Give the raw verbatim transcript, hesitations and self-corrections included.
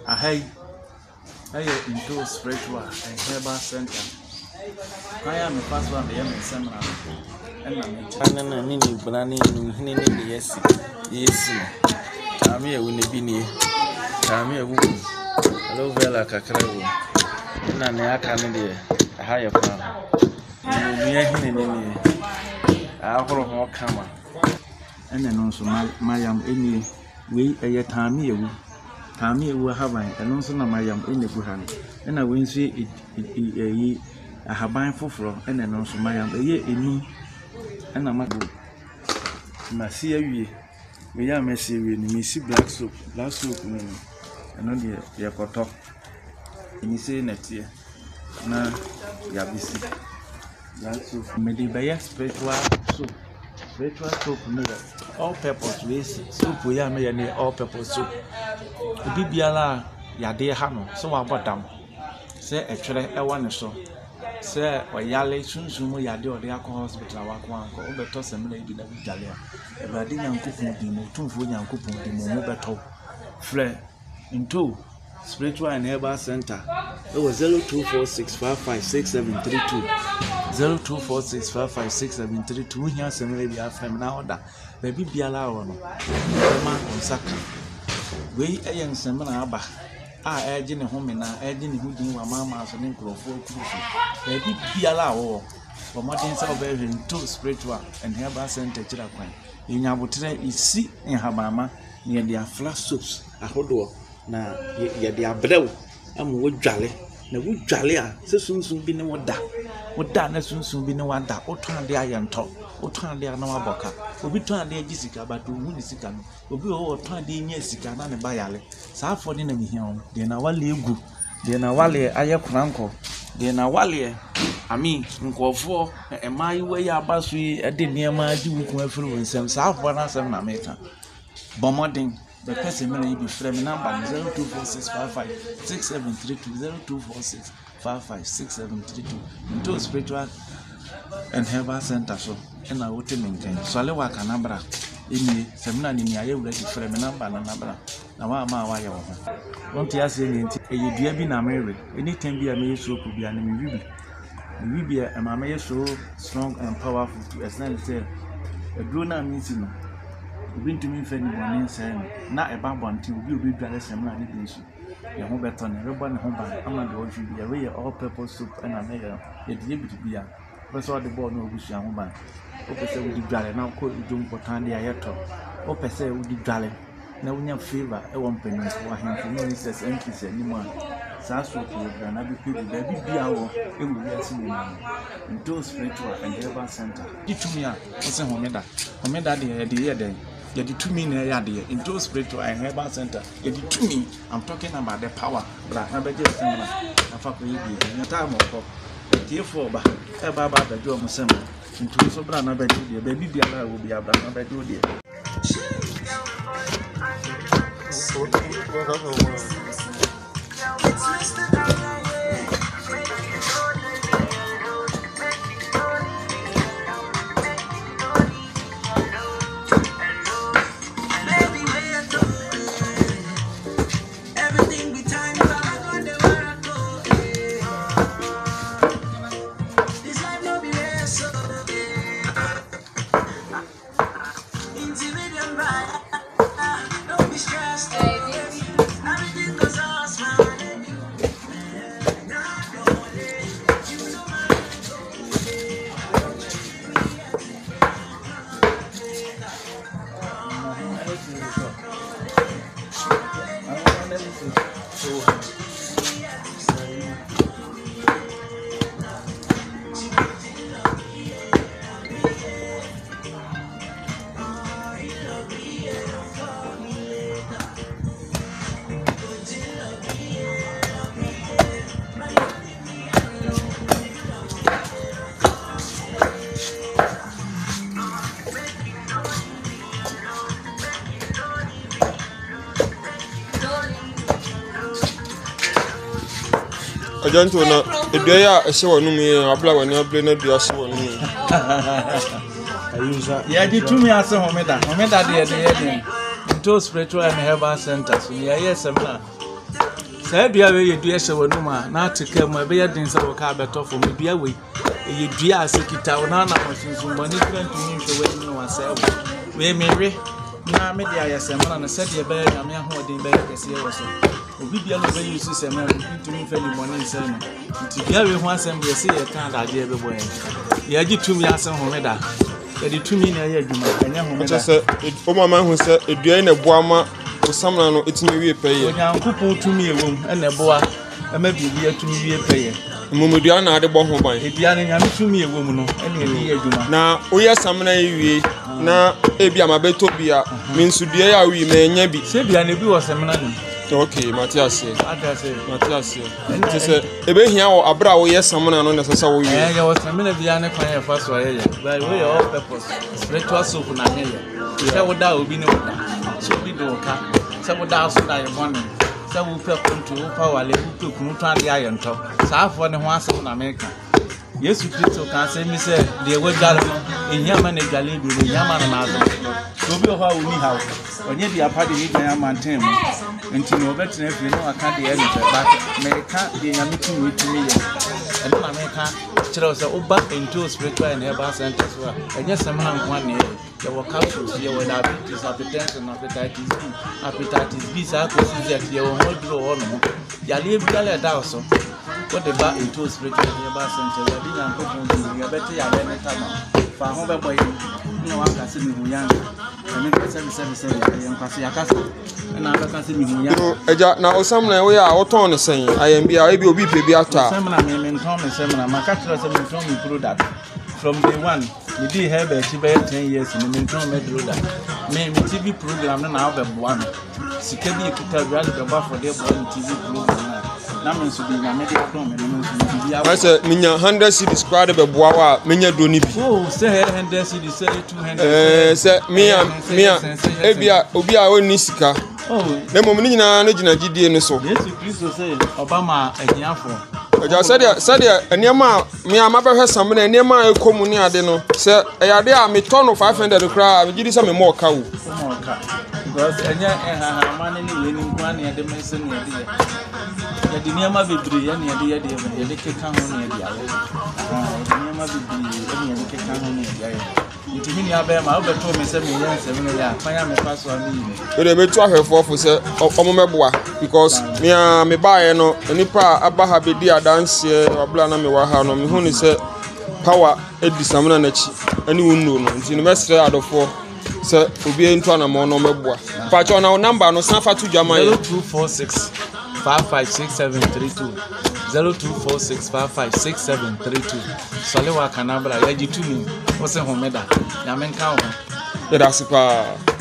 I hey, hey, into spiritual and herbal center. I am a first one, the young seminar. And I'm a nini, banani, nini, yes, yes. I'm here when the bini. I'm here, woman. Hello, Vela Cacao. And I'm a candidate, a higher plan. I'm here, I'll hold more camera. And then also, my young any way a time here. Kami will have an also na mayam in the Buhan, and I win see it a ye a haban for and then also mayam a year in me and I'm a good. Massia ye, we are messy when you see black soap, black soap, and only a cotton. And you say next year, now Yabisi black soap, maybe spiritual soup, spiritual soap, all purpose waste soup. We are made all purpose soup. Bibiala yade ha no so wa bodam se etwere e wone so se oyale sunsun yade ode akọ hospital wa ko anko obeto semle bi na bidale a ebade nyankopon di mo tumfo nyankopon di mo beto fre into spiritual and herbal center it was zero two four six five five six seven three two zero two four six five five six seven three two nya semle bi afem na order baby biala wo no ma onsaka we ayen semana aba a eje ne homena eje ne hudin wa mama so ne nkrofo akurufu e bi biala wo for modern salvation to spiritual and herbal center kira kwan enya botre isi en habama ne de afla soaps ahodo na ye de abrew am wo dwale na wo dwale a se sunsun bi ne woda woda na sunsun bi ne wada otwan de ayento otwan de na waboka obi twan de agisika batu hu ni sika no obi o twan de nya sika na ne bayale sa afode na mihian de na wale egu de na wale aye kranko de na wale ami nkofo emai we ya basu e de niam agi wuku afiri wonsem sa afo na asem na meka bomodin the person may be frame number zero two four six five five six seven three two zero two four six five five six seven three two into spiritual and herbal center so and I would maintain so I work a number in the seminar in the area with the frame number and number. Now I'm a wire. Won't you say anything? You do be married. Anything be a mayor so could be an enemy. We be a mamma so strong and powerful to extend say a grown up means no. We to me friend one saying not a bamboo until you be dry seminar in issue. Your home beton, everyone home by Amanda should be away all purpose soup and a mayor. It did to be a but all the board no wish young woman. Open say we dry now quote you don't put on the ayato. Open say we did dry. Now we have favor a one penny for him to know this entries anymore. Sasso and I be people baby be our it will be a cinema. Into spiritual and herbal center. It to me, what's a homeda? Homeda the year day. You did to me into spiritual and herbal center. You did to me. I'm talking about the power. But I have a just similar. I fuck with you in a time of dear for but about the job of summer. Into so brand of baby, baby be alive will be a brand of baby. I don't know if they are a show on me, I play when you're playing a show on me. Yeah, the two me as a homeda, homeda, the other into spiritual and herbal centers. We are yes, seminar. Say dua we ye dua hye wonu ma na ateka mu ebe ye den se wo ka beto fo me dua we ye dua asekita wo na na sunsun boni krant ni hwe we ni wa se we mewe na me dia yesema na se de be ya me ahoden be kese ye wo so obi bia no be use se me ntumi fa ni moni nse no nti bia we ho asem be se ye kan da de be boy ye gi tumi asem ho me da ye di tumi na ye adwuma enye ho me da se o mama hu se edua na boama osamna no etimi wie peye onyankopon tumi ewom ene boa ema bibi atumi wie peye mumudua na ade bo ho ban edua na nyame tumi ewom no ene edi adwuma na oye samna wie na ebia mabeto bia minsudua ya wi ma enya bi se bia na bi wo semna ni okay Matias atase Matias nti se ebe hia wo abra wo yesamna no na sesa wo wi eh ya wo semna bia ne kwan ya fa so aye ya but we all purpose spiritual soap na he ya se wo da obi ne wo da so bi do ka se wo da so da ye bone se wo pe kontu wo power le wo pe kunu to ade aye nto saafo ne ho asem na meka Yesu Kristo kan se mi se de we dwale no ehia ma ne dwale bi ne ehia ma na azo so bi ho a wo ni ha onye bi apade ni kan amanten mu enti no betre fi no aka de e no fe ba meka de nyame tumi tumi ye eno na meka kire se oba into spiritual and herbal center so enye semna nko na ye wo capsules ye wo diabetes hypertension hepatitis B hepatitis B sa ko si je ye wo hodro wo no yale bi yale da so what the back into spiritual and herbal center we dey nko fun you better ya le meta ma fa ho be boy no wa ka se mi hu yan emi ka se se se ya yan kwase ya ka se na ka ka se mi hu yan eja na osamna we ya oton ne sen ayem bia e bi obi pe bi ata osamna me me nton me semna ma ka tro se me nton me product from day one we did have a ten years in me nton me product me me T V program na na be boa me sika bi ekita bi ale be ba for dey boa T V program na me so bi na me dey don me no so bi I said minya one hundred cedis kwade be boa wa menya do ni bi oh say one hundred cedis say two hundred eh say me me e bia obi a woni sika oh na mom ni nyina na gina gidie ni so Yesu Kristo say Obama agiafo eja sadia sadia eniema me amabehwe samna eniema ekomu ni ade no say eyade a me tono five hundred kra me gidi say me mo ka wo mo ka because enya eha ha mane ni yeni nkwa ne ade mense ne ade ya de niema bebre ya ne ade ya de ya de keka ho ne ade aye ah niema bebre ya ne keka ho ne ade aye ntimi ni abe ma obeto me se me yen se me ya kwanya me paso ami ni e de betu ahwefo fo se omo meboa because me a me baaye no enipa aba ha bedi adanse abla na me wa ha no me hu ni se power edi samna na chi ani wonu no nti no mesre adofo se obi ento na mo no meboa pa cho na number no san fa tu jama zero two four six five five six seven three two zero two four six five five six seven three two Solewa kanabra ya jituni ose homeda ya menka ho ya dasipa